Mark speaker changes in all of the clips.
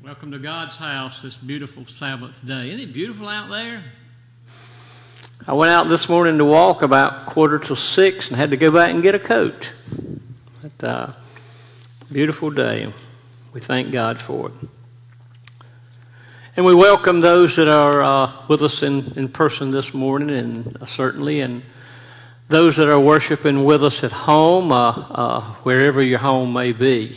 Speaker 1: Welcome to God's house this beautiful Sabbath day. Isn't it beautiful out there?
Speaker 2: I went out this morning to walk about 5:45 and had to go back and get a coat. But, beautiful day. We thank God for it. And we welcome those that are with us in person this morning, and certainly, and those that are worshiping with us at home, wherever your home may be.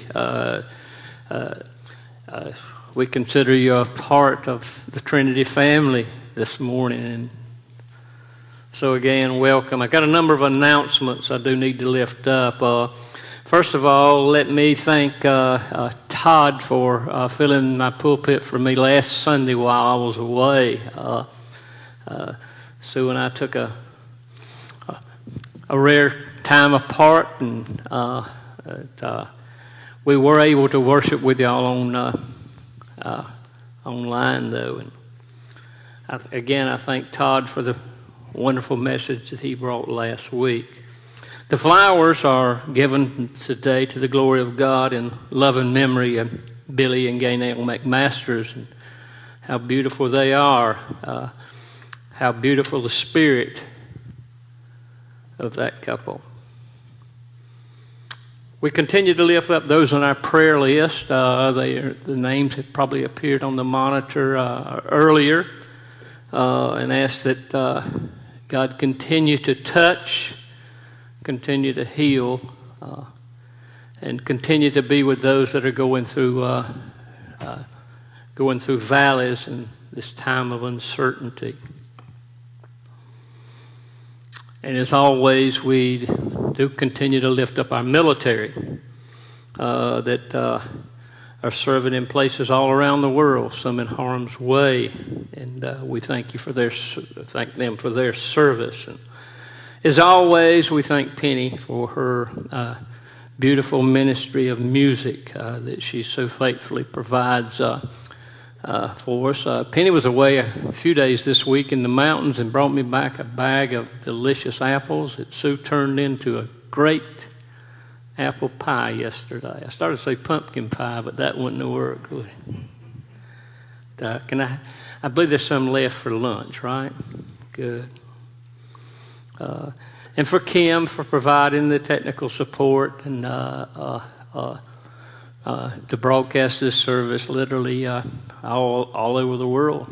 Speaker 2: We consider you a part of the Trinity family this morning. And so again, welcome. I got a number of announcements I do need to lift up. First of all, let me thank Todd for filling my pulpit for me last Sunday while I was away. Sue and I took a rare time apart, and we were able to worship with y'all on online, though. And I thank Todd for the wonderful message that he brought last week. The flowers are given today to the glory of God in loving memory of Billy and Gaynell McMasters, and how beautiful they are, how beautiful the spirit of that couple. We continue to lift up those on our prayer list. The names have probably appeared on the monitor earlier, and ask that God continue to touch, continue to heal, and continue to be with those that are going through valleys in this time of uncertainty. And as always, we do continue to lift up our military that are serving in places all around the world, some in harm's way, and we thank them for their service. And as always, we thank Penny for her beautiful ministry of music that she so faithfully provides for us. Penny was away a few days this week in the mountains and brought me back a bag of delicious apples that Sue turned into a great apple pie yesterday. I started to say pumpkin pie, but that wouldn't have worked, would it? I believe there's some left for lunch, right? Good. And for Kim for providing the technical support and to broadcast this service literally all over the world.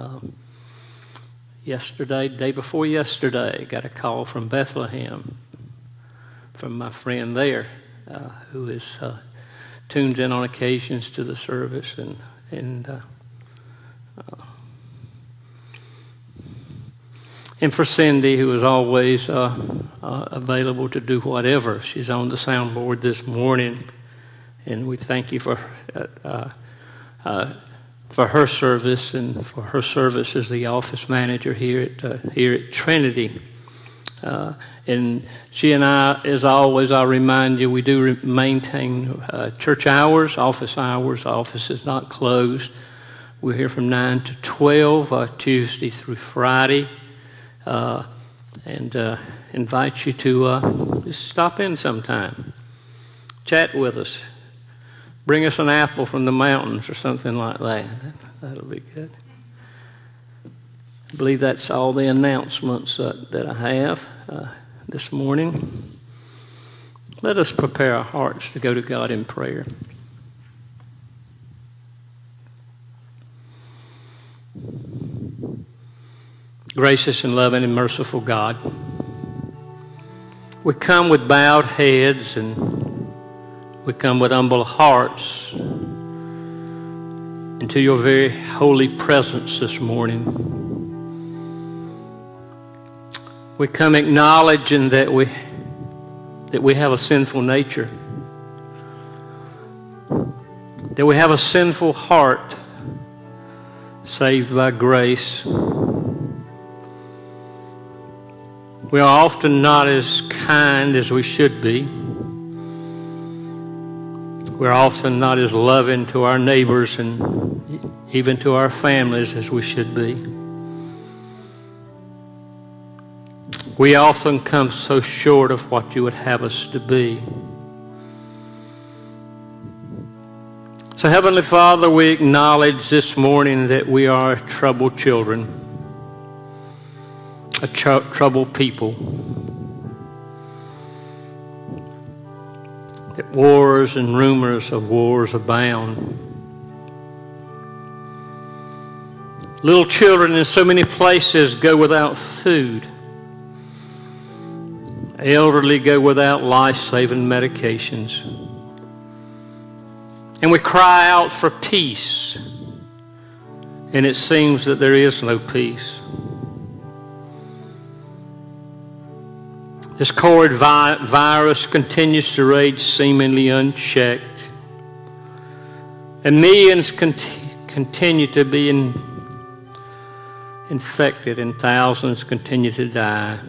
Speaker 2: Day before yesterday, got a call from Bethlehem from my friend there who is tuned in on occasions to the service, and for Cindy, who is always available to do whatever. She's on the soundboard this morning, and we thank you for her service and for her service as the office manager here at Trinity. And she and I, as always, I'll remind you, we do maintain church hours, office hours. The office is not closed. We're here from 9 to 12, Tuesday through Friday. And invite you to just stop in sometime. Chat with us. Bring us an apple from the mountains or something like that. That'll be good. I believe that's all the announcements that I have this morning. Let us prepare our hearts to go to God in prayer. Gracious and loving and merciful God, we come with bowed heads and we come with humble hearts into your very holy presence this morning. We come acknowledging that we have a sinful nature, that we have a sinful heart saved by grace. We are often not as kind as we should be. We're often not as loving to our neighbors and even to our families as we should be. We often come so short of what you would have us to be. So, Heavenly Father, we acknowledge this morning that we are troubled children, a troubled people. That wars and rumors of wars abound. Little children in so many places go without food. Elderly go without life-saving medications. And we cry out for peace, and it seems that there is no peace. This COVID virus continues to rage seemingly unchecked, and millions continue to be infected, and thousands continue to die.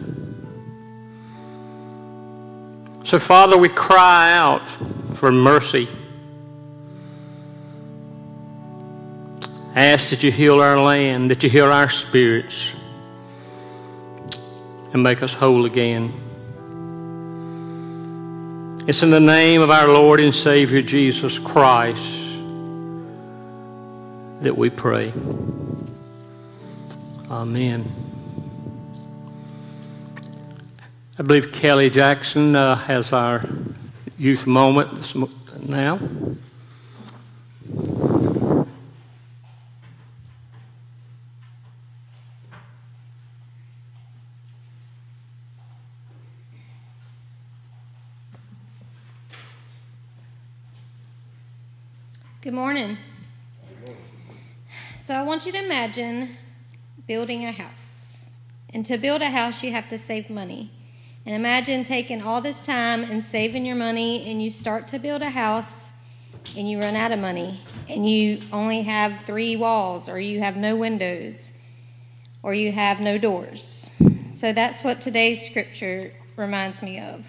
Speaker 2: So, Father, we cry out for mercy. Ask that you heal our land, that you heal our spirits, and make us whole again. It's in the name of our Lord and Savior Jesus Christ that we pray. Amen. I believe Kelly Jackson has our youth moment now.
Speaker 3: Good morning. So I want you to imagine building a house. And to build a house, you have to save money. And imagine taking all this time and saving your money, and you start to build a house, and you run out of money, and you only have 3 walls, or you have no windows, or you have no doors. So that's what today's scripture reminds me of.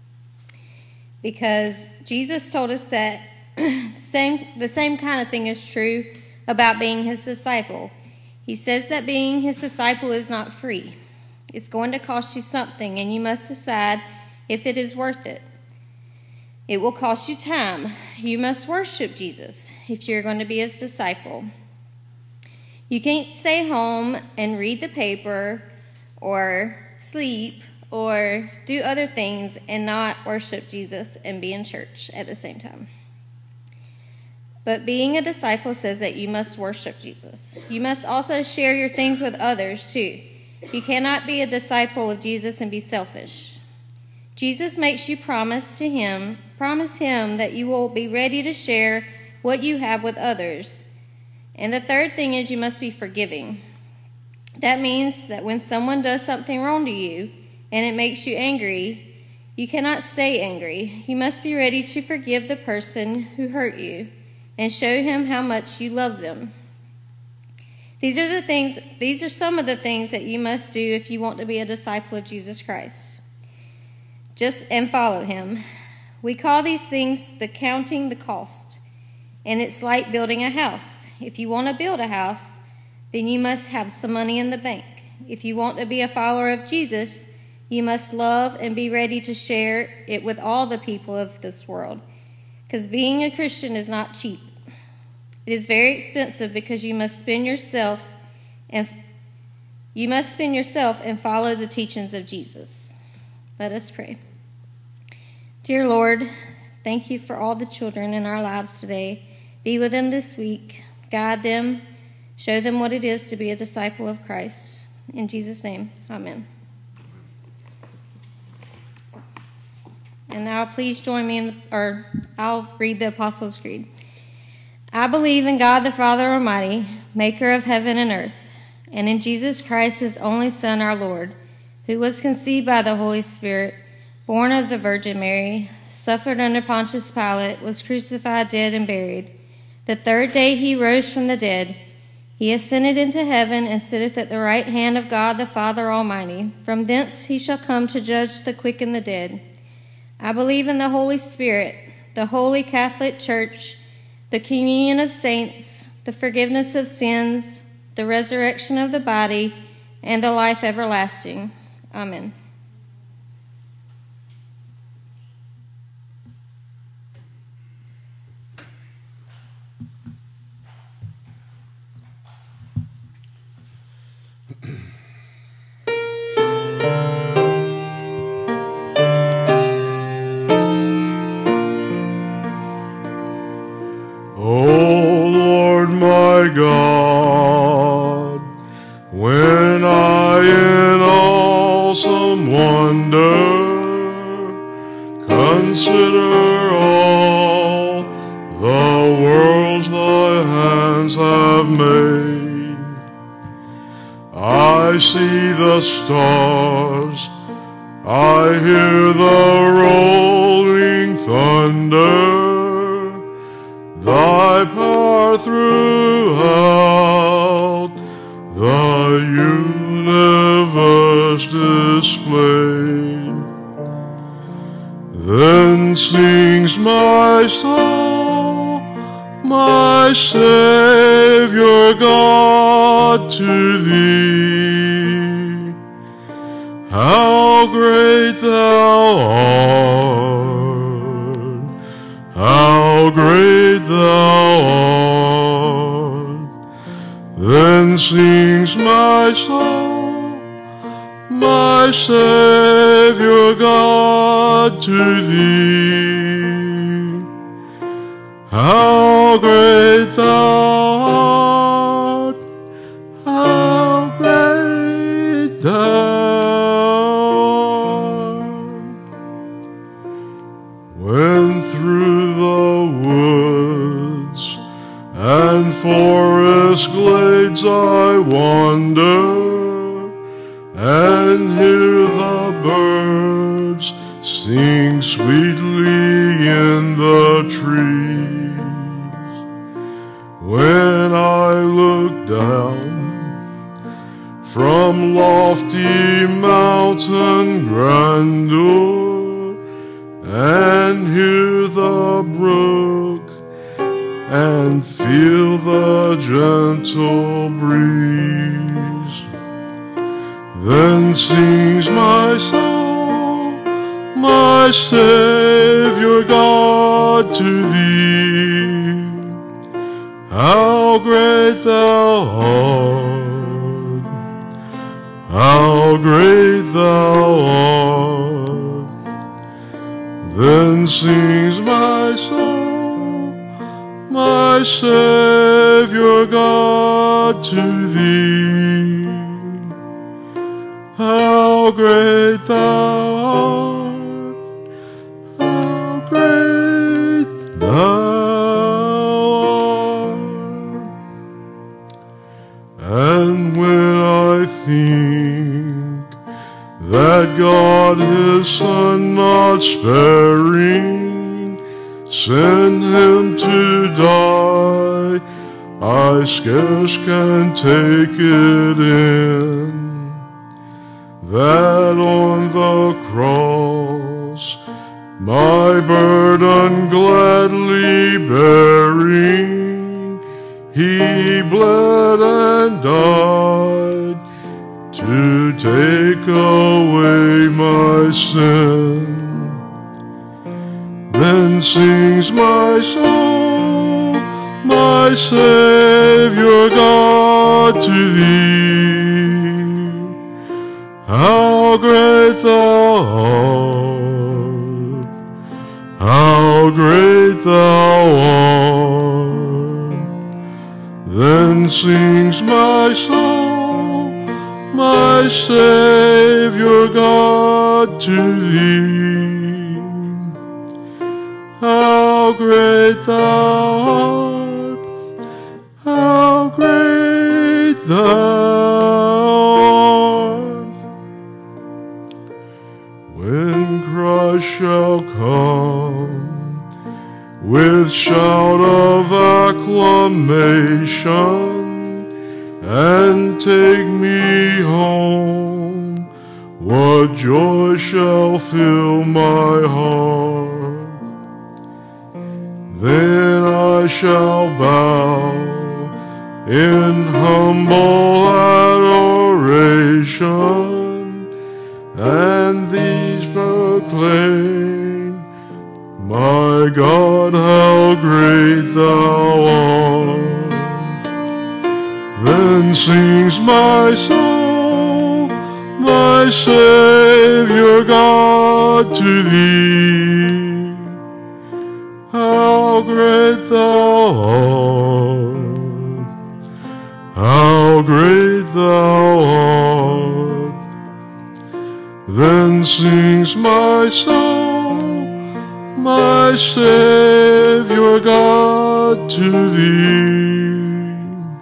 Speaker 3: Because Jesus told us that the same kind of thing is true about being his disciple. He says that being his disciple is not free. It's going to cost you something, and you must decide if it is worth it. It will cost you time. You must worship Jesus if you're going to be his disciple. You can't stay home and read the paper or sleep or do other things and not worship Jesus and be in church at the same time. But being a disciple says that you must worship Jesus. You must also share your things with others too. You cannot be a disciple of Jesus and be selfish. Jesus makes you promise him that you will be ready to share what you have with others. And the third thing is you must be forgiving. That means that when someone does something wrong to you and it makes you angry, you cannot stay angry. You must be ready to forgive the person who hurt you and show him how much you love them. These are some of the things that you must do if you want to be a disciple of Jesus Christ. And follow him. We call these things the counting the cost. And it's like building a house. If you want to build a house, then you must have some money in the bank. If you want to be a follower of Jesus, you must love and be ready to share it with all the people of this world. Because being a Christian is not cheap. It is very expensive because you must spend yourself and follow the teachings of Jesus. Let us pray. Dear Lord, thank you for all the children in our lives today. Be with them this week. Guide them. Show them what it is to be a disciple of Christ. In Jesus' name, amen. And now please join me I'll read the Apostles' Creed. I believe in God the Father Almighty, maker of heaven and earth, and in Jesus Christ, his only Son, our Lord, who was conceived by the Holy Spirit, born of the Virgin Mary, suffered under Pontius Pilate, was crucified, dead, and buried. The third day he rose from the dead. He ascended into heaven and sitteth at the right hand of God the Father Almighty. From thence he shall come to judge the quick and the dead. I believe in the Holy Spirit, the Holy Catholic Church, the communion of saints, the forgiveness of sins, the resurrection of the body, and the life everlasting. Amen.
Speaker 4: my God, when I in awesome wonder consider all the worlds thy hands have made. I see the stars, I hear the rolling thunder, thy power throughout the universe displayed. Then sings my soul, my Savior God, to thee. How great thou art, how great thou art. Then sings my soul, my Savior God, to thee. How great thou art, how great thou art. When through the woods and forest glades I wander and hear the birds sing sweetly in the trees, when I look down from lofty mountain grandeur and hear the brook and feel the gentle breeze, then sings my soul, my Savior God, to thee. How great thou art, how great thou art. Then sings my soul, my Savior God, to thee. How great thou art, how great thou art. And when I think that God his Son not sparing sent him to die, I scarce can take it in, that on the cross, my burden gladly bearing, he bled and died to take away my sin. Then sings my soul, my Savior God, to thee. How great thou art, how great thou art. Then sings my soul, my Savior God, to thee. How great thou art, how great thou art. When Christ shall come with shout of acclamation and take me home, what joy shall fill my heart. Then I shall bow in humble adoration and these proclaim, my God, how great thou art. Then sings my soul, my Savior God, to thee. How great thou art, Then sings my soul, my Savior God, to thee.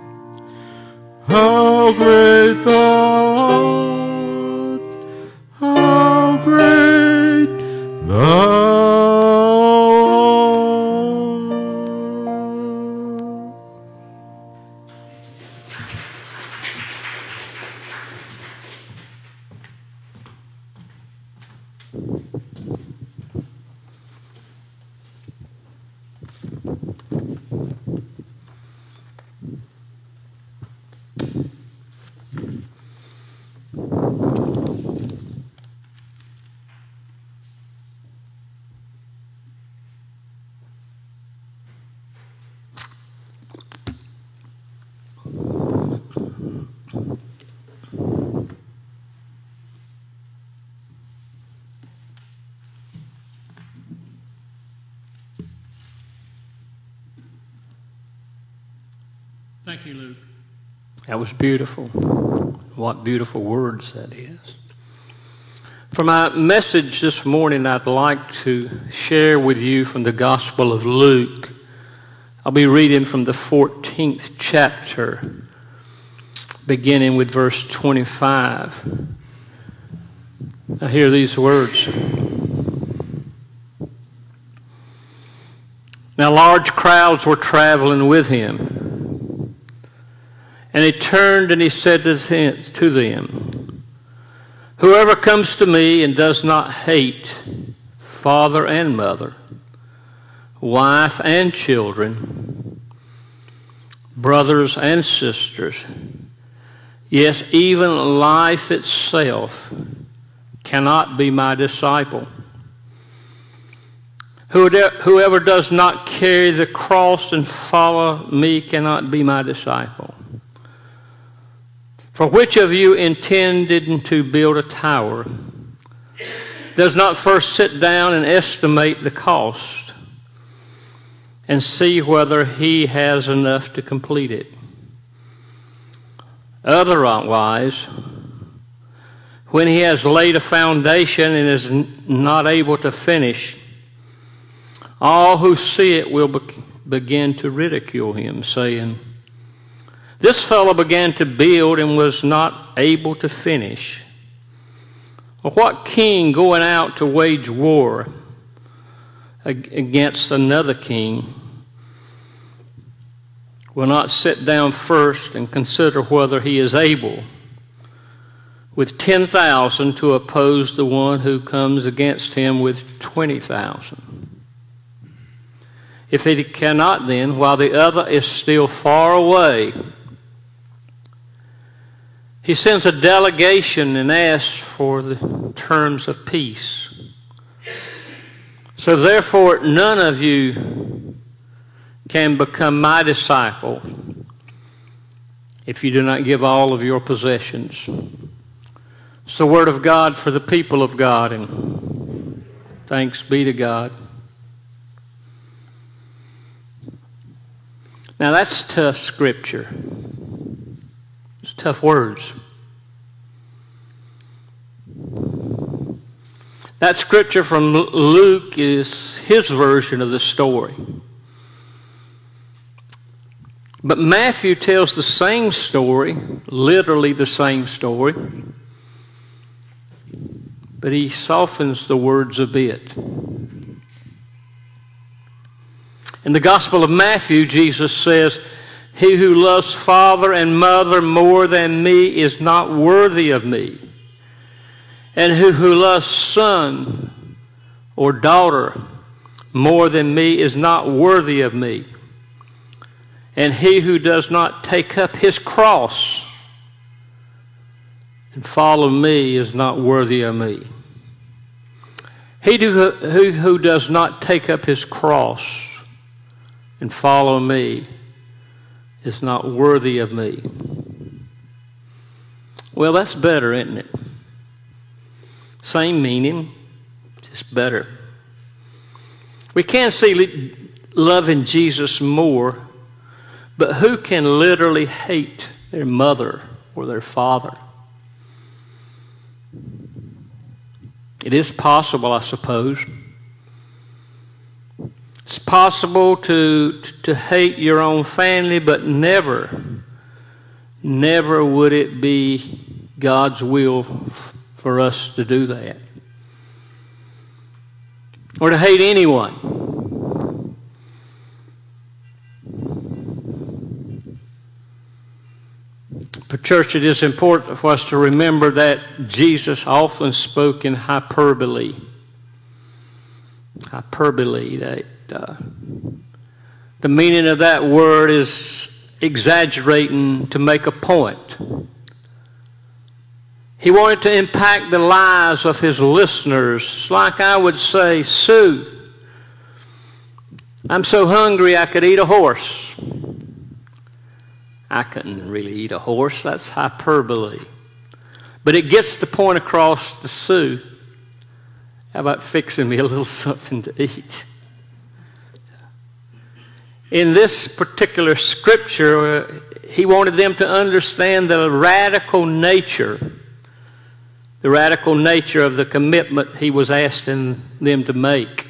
Speaker 4: How great thou art, how great thou art.
Speaker 1: Thank you, Luke.
Speaker 2: That was beautiful. What beautiful words that is. For my message this morning, I'd like to share with you from the Gospel of Luke. I'll be reading from the 14th chapter, beginning with verse 25. Now hear these words. Now large crowds were traveling with him. And he turned and he said to them, whoever comes to me and does not hate father and mother, wife and children, brothers and sisters, yes, even life itself, cannot be my disciple. Whoever does not carry the cross and follow me cannot be my disciple. For which of you intended to build a tower does not first sit down and estimate the cost and see whether he has enough to complete it? Otherwise, when he has laid a foundation and is not able to finish, all who see it will begin to ridicule him, saying, this fellow began to build and was not able to finish. Or what king going out to wage war against another king will not sit down first and consider whether he is able with 10,000 to oppose the one who comes against him with 20,000? If he cannot, then, while the other is still far away, he sends a delegation and asks for the terms of peace. So therefore, none of you can become my disciple if you do not give all of your possessions. It's the word of God for the people of God, and thanks be to God. Now that's tough scripture. It's tough words. That scripture from Luke is his version of the story. But Matthew tells the same story, literally the same story, but he softens the words a bit. In the Gospel of Matthew, Jesus says, he who loves father and mother more than me is not worthy of me. And he who loves son or daughter more than me is not worthy of me. And he who does not take up his cross and follow me is not worthy of me. He who does not take up his cross and follow me is not worthy of me. Well, that's better, isn't it? Same meaning, just better. We can't see loving Jesus more, but who can literally hate their mother or their father? It is possible, I suppose. It's possible to hate your own family, but never would it be God's will for us to do that. Or to hate anyone. But church, it is important for us to remember that Jesus often spoke in hyperbole. Hyperbole, the meaning of that word is exaggerating to make a point. He wanted to impact the lives of his listeners. Like I would say, Sue, I'm so hungry I could eat a horse. I couldn't really eat a horse. That's hyperbole. But it gets the point across to Sue. How about fixing me a little something to eat? In this particular scripture, he wanted them to understand the radical nature of the commitment he was asking them to make.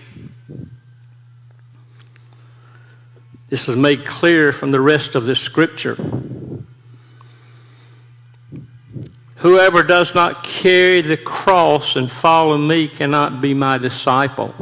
Speaker 2: This is made clear from the rest of this scripture. Whoever does not carry the cross and follow me cannot be my disciple.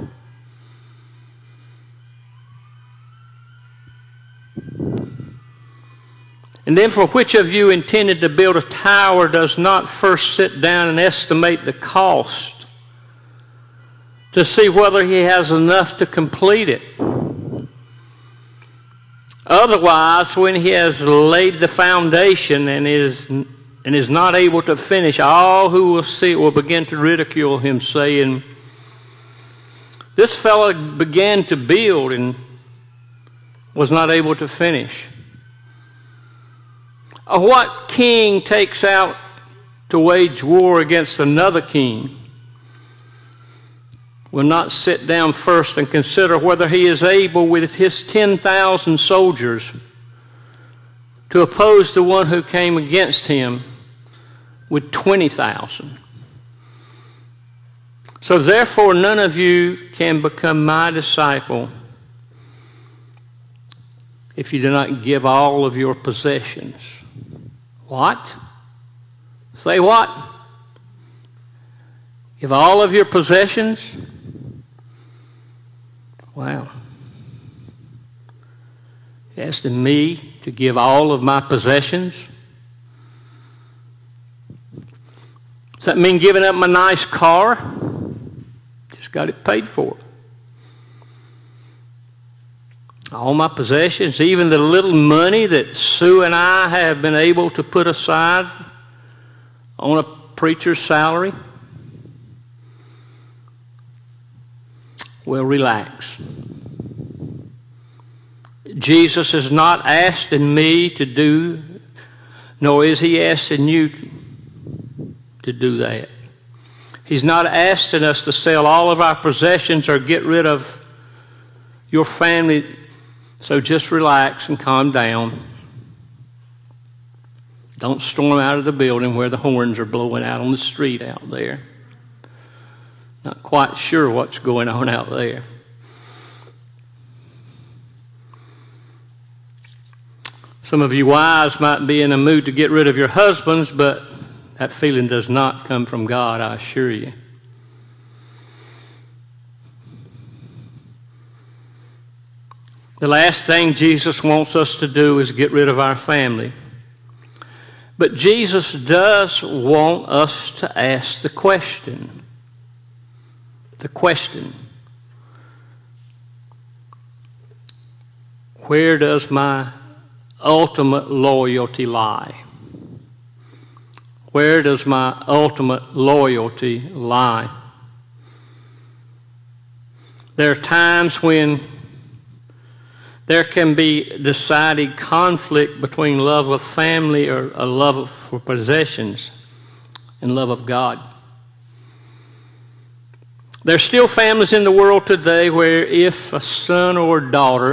Speaker 2: And then, for which of you intended to build a tower does not first sit down and estimate the cost to see whether he has enough to complete it? Otherwise, when he has laid the foundation and is not able to finish, all who will see it will begin to ridicule him, saying, "This fellow began to build and was not able to finish." What king takes out to wage war against another king will not sit down first and consider whether he is able with his 10,000 soldiers to oppose the one who came against him with 20,000? So therefore none of you can become my disciple if you do not give all of your possessions. What? Say what? Give all of your possessions? Wow. Asking me to give all of my possessions? Does that mean giving up my nice car? Just got it paid for. All my possessions, even the little money that Sue and I have been able to put aside on a preacher's salary? Well, relax. Jesus is not asking me to do, nor is he asking you to do that. He's not asking us to sell all of our possessions or get rid of your family. So just relax and calm down. Don't storm out of the building where the horns are blowing out on the street out there. Not quite sure what's going on out there. Some of you wives might be in a mood to get rid of your husbands, but that feeling does not come from God, I assure you. The last thing Jesus wants us to do is get rid of our family. But Jesus does want us to ask the question. The question. Where does my ultimate loyalty lie? Where does my ultimate loyalty lie? There are times when there can be decided conflict between love of family or a love for possessions and love of God. There are still families in the world today where if a son or daughter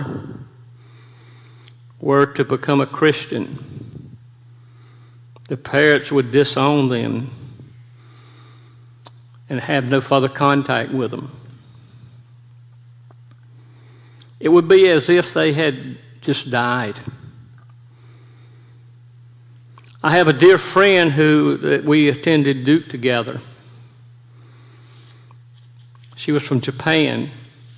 Speaker 2: were to become a Christian, the parents would disown them and have no further contact with them. It would be as if they had just died. I have a dear friend that we attended Duke together. She was from Japan.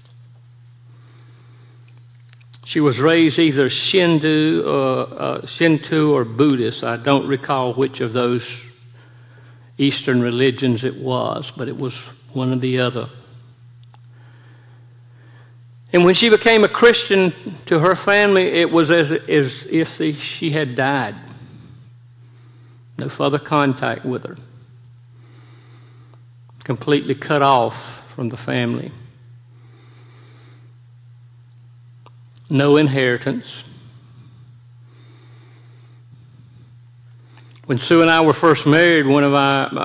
Speaker 2: She was raised either Shinto or Buddhist. I don't recall which of those Eastern religions it was, but it was one or the other. And when she became a Christian, to her family, it was as if she had died. No further contact with her. Completely cut off from the family. No inheritance. When Sue and I were first married, one of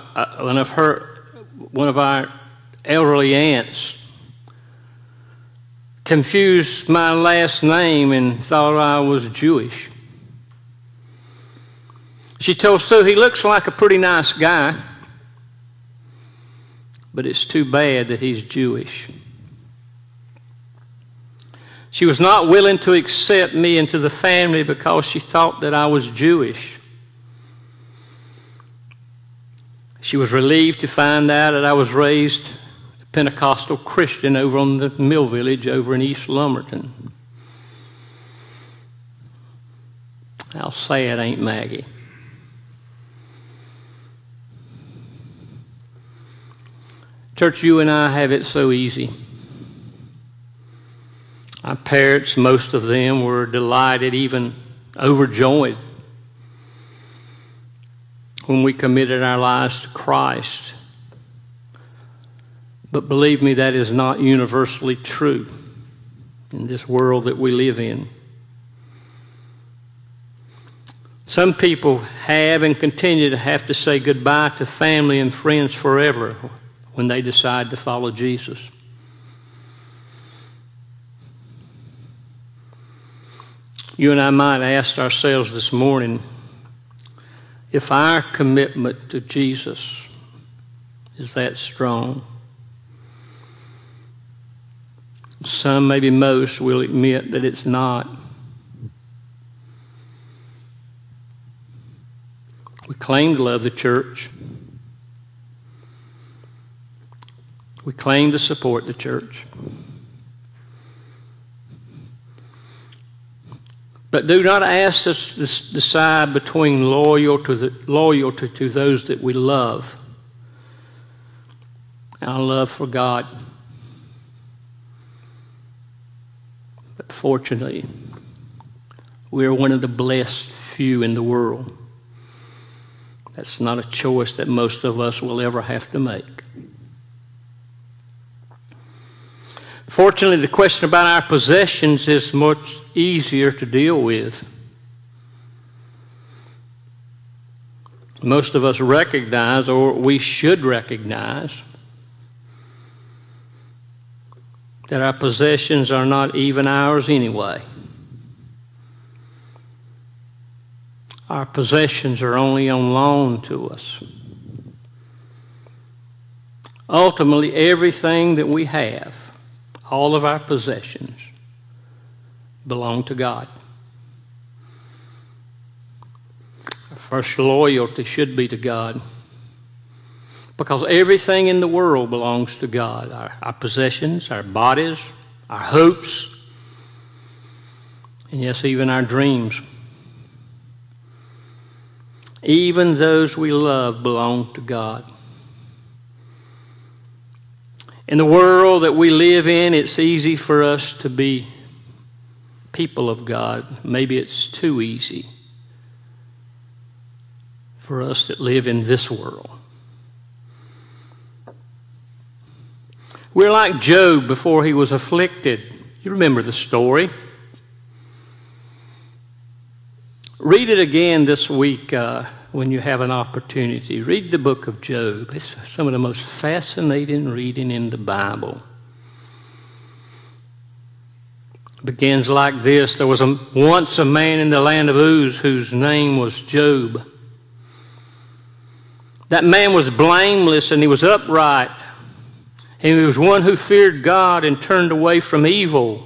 Speaker 2: our elderly aunts confused my last name and thought I was Jewish. She told Sue, "He looks like a pretty nice guy, but it's too bad that he's Jewish." She was not willing to accept me into the family because she thought that I was Jewish. She was relieved to find out that I was raised a Pentecostal Christian over on the Mill Village over in East Lumberton. How sad, ain't Maggie? Church, you and I have it so easy. Our parents, most of them, were delighted, even overjoyed, when we committed our lives to Christ. But believe me, that is not universally true in this world that we live in. Some people have and continue to have to say goodbye to family and friends forever when they decide to follow Jesus. You and I might ask ourselves this morning if our commitment to Jesus is that strong. Some, maybe most, will admit that it's not. We claim to love the church. We claim to support the church. But do not ask us to decide between loyalty to those that we love and our love for God. But fortunately, we are one of the blessed few in the world. That's not a choice that most of us will ever have to make. Fortunately, the question about our possessions is much easier to deal with. Most of us recognize, or we should recognize, that our possessions are not even ours anyway. Our possessions are only on loan to us. Ultimately, everything that we have, all of our possessions, belong to God. Our first loyalty should be to God, because everything in the world belongs to God. Our possessions, our bodies, our hopes, and yes, even our dreams. Even those we love belong to God. In the world that we live in, it's easy for us to be people of God. Maybe it's too easy for us that live in this world. We're like Job before he was afflicted. You remember the story. Read it again this week when you have an opportunity. Read the book of Job. It's some of the most fascinating reading in the Bible. It begins like this. There was once a man in the land of Uz whose name was Job. That man was blameless and he was upright. And he was one who feared God and turned away from evil.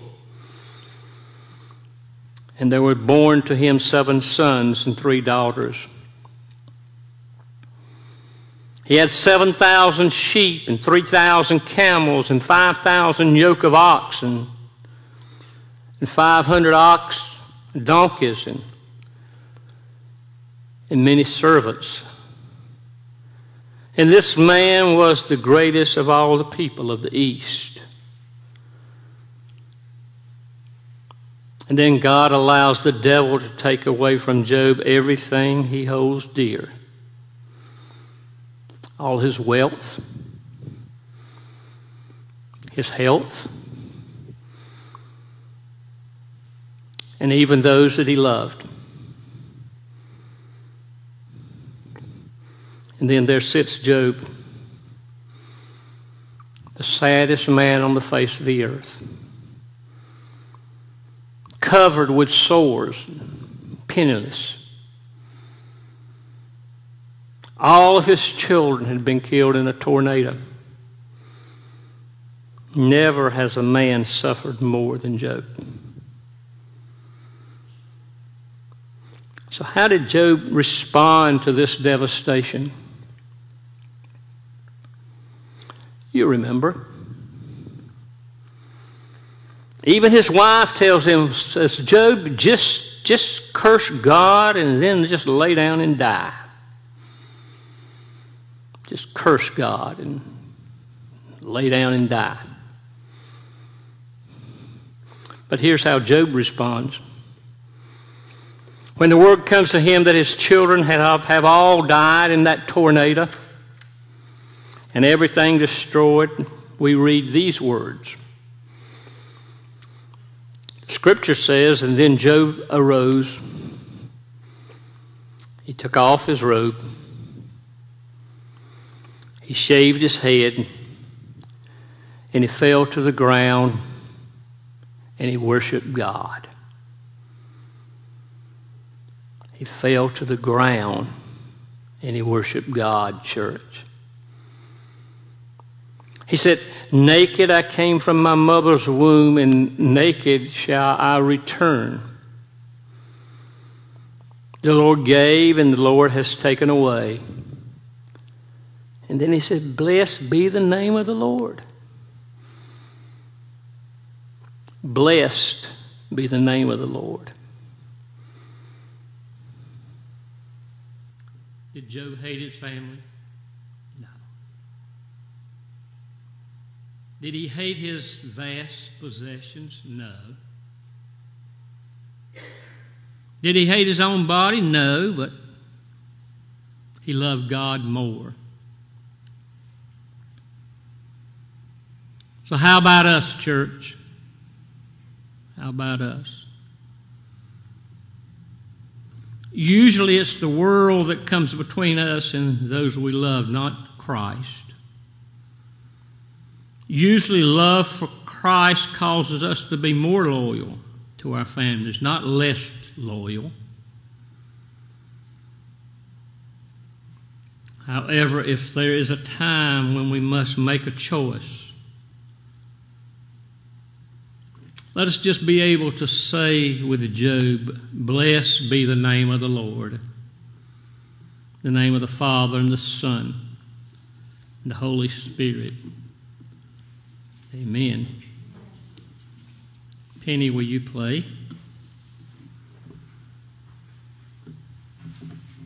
Speaker 2: And there were born to him 7 sons and 3 daughters. He had 7,000 sheep and 3,000 camels and 5,000 yoke of oxen and 500 donkeys and many servants. And this man was the greatest of all the people of the East. And then God allows the devil to take away from Job everything he holds dear. All his wealth, his health, and even those that he loved. And then there sits Job, the saddest man on the face of the earth, covered with sores, penniless. All of his children had been killed in a tornado. Never has a man suffered more than Job. So how did Job respond to this devastation? You remember. Even his wife tells him, says, Job, just curse God and then just lay down and die. Just curse God and lay down and die. But here's how Job responds. When the word comes to him that his children have all died in that tornado and everything destroyed, we read these words. Scripture says, and then Job arose. He took off his robe. He shaved his head, and he fell to the ground, and he worshiped God. He fell to the ground, and he worshiped God, church. He said, naked I came from my mother's womb, and naked shall I return. The Lord gave, and the Lord has taken away. And then he said, blessed be the name of the Lord. Blessed be the name of the Lord.
Speaker 1: Did Job hate his family? No. Did he hate his vast possessions? No. Did he hate his own body? No, but he loved God more. So how about us, church? How about us? Usually it's the world that comes between us and those we love, not Christ. Usually love for Christ causes us to be more loyal to our families, not less loyal. However, if there is a time when we must make a choice, let us just be able to say with Job, blessed be the name of the Lord, the name of the Father and the Son and the Holy Spirit. Amen. Penny, will you play?